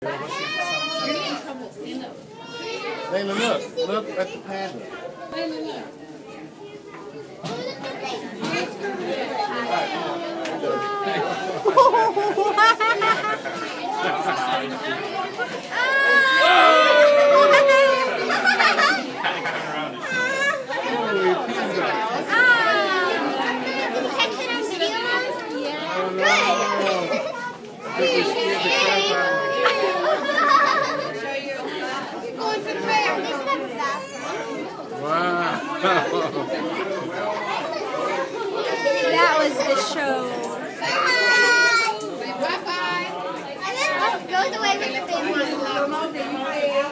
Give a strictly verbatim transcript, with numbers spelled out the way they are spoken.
Layla, look. Look at the panda. Layla, look. That was the show. Bye bye. And then it goes away with the family.